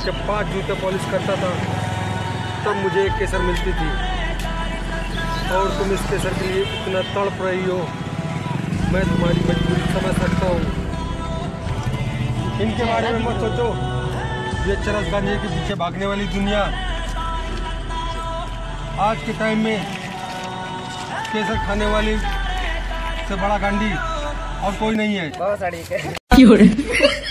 जब 5 जूते पॉलिश करता था तब मुझे एक केसर मिलती थी, और तुम इस केसर के लिए इतना तड़प रही हो, मैं तुम्हारी मजबूरी समझ सकता हूँ। इनके बारे में मत सोचो, ये चरस गांजे के पीछे भागने वाली दुनिया आज के टाइम में केसर खाने वाली से बड़ा गांडी और कोई नहीं है। बहुत सारी